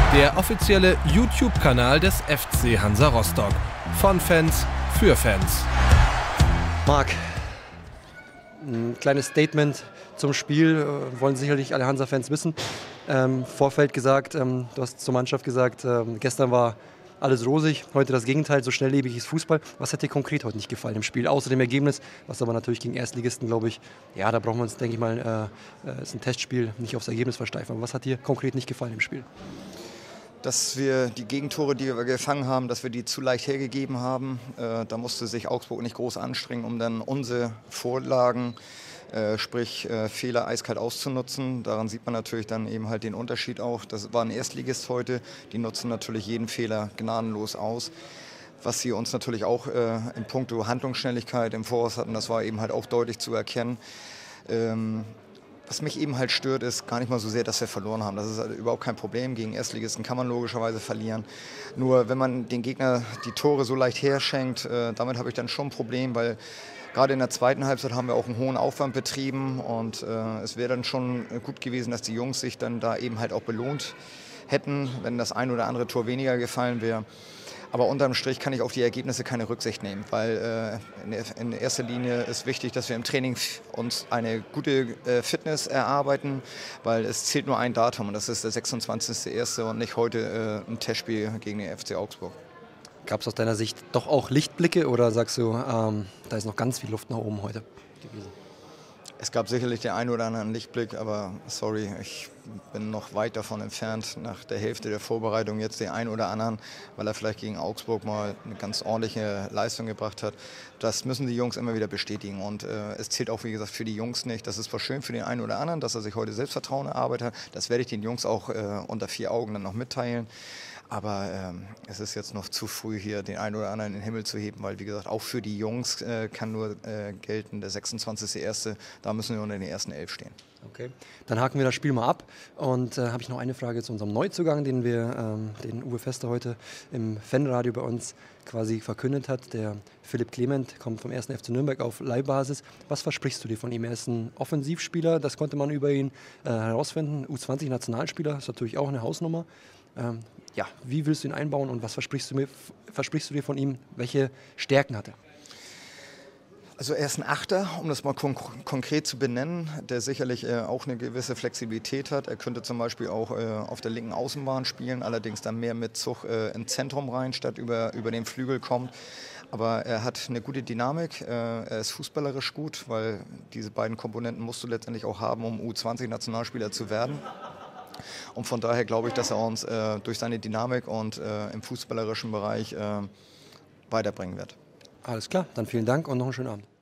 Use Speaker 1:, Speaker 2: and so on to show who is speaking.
Speaker 1: Der offizielle YouTube-Kanal des FC Hansa Rostock. Von Fans für Fans.
Speaker 2: Marc, ein kleines Statement zum Spiel, wollen sicherlich alle Hansa-Fans wissen. Vorfeld gesagt, du hast zur Mannschaft gesagt, gestern war alles rosig, heute das Gegenteil, so schnelllebig ist Fußball. Was hat dir konkret heute nicht gefallen im Spiel, außer dem Ergebnis, was aber natürlich gegen Erstligisten, glaube ich, ja, da brauchen wir uns, denke ich mal, ist ein Testspiel, nicht aufs Ergebnis versteifen. Aber was hat dir konkret nicht gefallen im Spiel?
Speaker 3: Dass wir die Gegentore, die wir gefangen haben, dass wir die zu leicht hergegeben haben. Da musste sich Augsburg nicht groß anstrengen, um dann unsere Vorlagen, sprich Fehler eiskalt auszunutzen. Daran sieht man natürlich dann eben halt den Unterschied auch. Das war ein Erstligist heute, die nutzen natürlich jeden Fehler gnadenlos aus. Was sie uns natürlich auch in puncto Handlungsschnelligkeit im Voraus hatten, das war eben halt auch deutlich zu erkennen. Was mich eben halt stört, ist gar nicht mal so sehr, dass wir verloren haben. Das ist halt überhaupt kein Problem. Gegen Erstligisten kann man logischerweise verlieren. Nur wenn man den Gegner die Tore so leicht herschenkt, damit habe ich dann schon ein Problem, weil gerade in der zweiten Halbzeit haben wir auch einen hohen Aufwand betrieben und es wäre dann schon gut gewesen, dass die Jungs sich dann da eben halt auch belohnt hätten, wenn das ein oder andere Tor weniger gefallen wäre. Aber unterm Strich kann ich auf die Ergebnisse keine Rücksicht nehmen, weil in erster Linie ist wichtig, dass wir im Training uns eine gute Fitness erarbeiten, weil es zählt nur ein Datum und das ist der 26.01. und nicht heute ein Testspiel gegen den FC Augsburg.
Speaker 2: Gab es aus deiner Sicht doch auch Lichtblicke oder sagst du, da ist noch ganz viel Luft nach oben heute gewesen?
Speaker 3: Es gab sicherlich den einen oder anderen Lichtblick, aber sorry, ich bin noch weit davon entfernt, nach der Hälfte der Vorbereitung jetzt den einen oder anderen, weil er vielleicht gegen Augsburg mal eine ganz ordentliche Leistung gebracht hat. Das müssen die Jungs immer wieder bestätigen und es zählt auch, wie gesagt, für die Jungs nicht. Das ist zwar schön für den einen oder anderen, dass er sich heute Selbstvertrauen erarbeitet hat. Das werde ich den Jungs auch unter 4 Augen dann noch mitteilen. Aber es ist jetzt noch zu früh, hier den einen oder anderen in den Himmel zu heben, weil, wie gesagt, auch für die Jungs kann nur gelten, der 26.01., da müssen wir unter den ersten 11 stehen.
Speaker 2: Okay, dann haken wir das Spiel mal ab und habe ich noch eine Frage zu unserem Neuzugang, den Uwe Fester heute im Fanradio bei uns quasi verkündet hat. Der Philipp Clement kommt vom 1. FC Nürnberg auf Leihbasis. Was versprichst du dir von ihm? Er ist ein Offensivspieler, das konnte man über ihn herausfinden. U20-Nationalspieler ist natürlich auch eine Hausnummer. Ja, wie willst du ihn einbauen und was versprichst du dir von ihm? Welche Stärken hat er?
Speaker 3: Also er ist ein Achter, um das mal konkret zu benennen, der sicherlich auch eine gewisse Flexibilität hat. Er könnte zum Beispiel auch auf der linken Außenbahn spielen, allerdings dann mehr mit Zug ins Zentrum rein, statt über den Flügel kommt. Aber er hat eine gute Dynamik, er ist fußballerisch gut, weil diese beiden Komponenten musst du letztendlich auch haben, um U20-Nationalspieler zu werden. Und von daher glaube ich, dass er uns durch seine Dynamik und im fußballerischen Bereich weiterbringen wird.
Speaker 2: Alles klar, dann vielen Dank und noch einen schönen Abend.